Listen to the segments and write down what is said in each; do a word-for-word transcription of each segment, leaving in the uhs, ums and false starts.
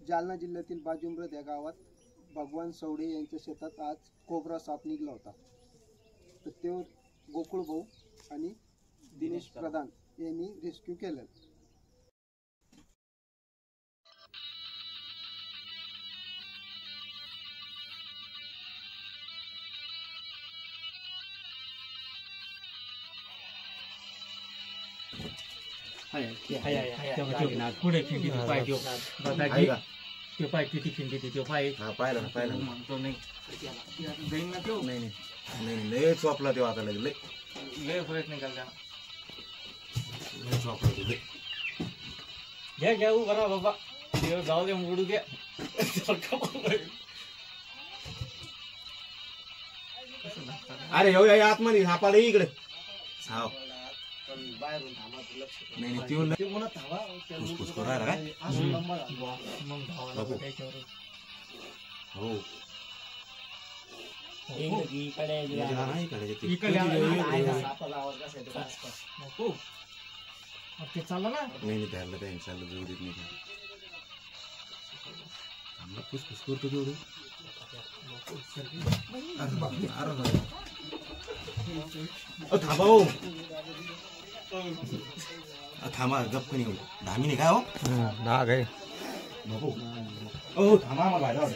जालना जिल्ह्यातील बाजुम्रद या गावात भगवान सवडे यांच्या शेतात आज कोबरा साप निघला होता। तर ते गोकुळ भाऊ आणि दिनेश प्रधान यांनी रेस्क्यू केलं। हाय हाय हाय तेव्हा पुढे खिंडी पाय देऊ दादाजी ते पाय किती खिंडी ते पाय हा पाहिलं ना पाहिलं ना म्हणतो नाही जाईन ना तो नाही नाही लय चोपला तेव्हा आता लय लय प्रयत्न केला लय चोपला ते घ्या घ्या बरा बाबा ते जाऊ दे मोडू द्या अरे हो या आतमध्ये सापाला इकडे हाव बाहेरून थांबा लक्ष नाही नाही त्यो ते कोणा थांबा कुछ करू राहिला काय असं लंबा मग धावायला त्याच्यावर हो इकडे इकडे सापाला आवाज कसा येतो आसपास नको ते चाललं ना नाही नाही त्याला काही चाललं जाऊ देत नाही आम्हाला फुसफुस करतो तेवढं थांबा हो थांबा गप्प नाही धामी नाही काय हो डाग आहे नको ओ थांबा मग बाहेर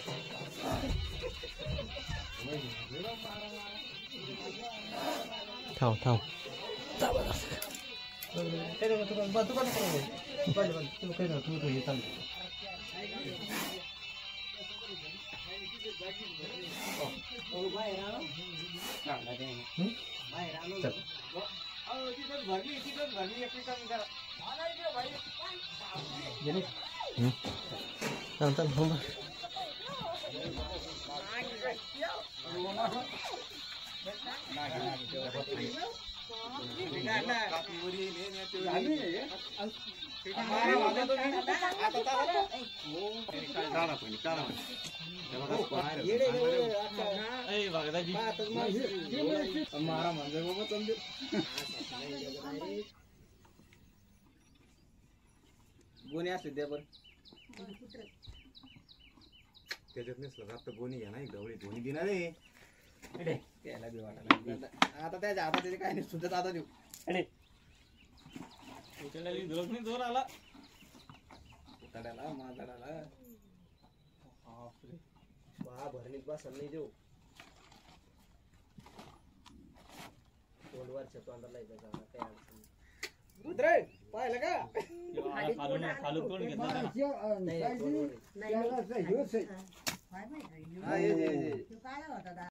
थांब थांब चल चल थांबा गोणी असले द्या बरं त्याच्यात नसलं आता गोणी घ्या नाही गवळी गोणी देणार रे त्याला बी वाटायला आता त्याच्या हातात त्याचे काय नाही सुद्धा आता देऊ जोर आला तड्याला मातड्याला बा भरणीत बसायला नाही देऊ दोन वर्ष तोंडाला काय अडचण रुद्र पाहिलं का खालून कोण घेतला नाही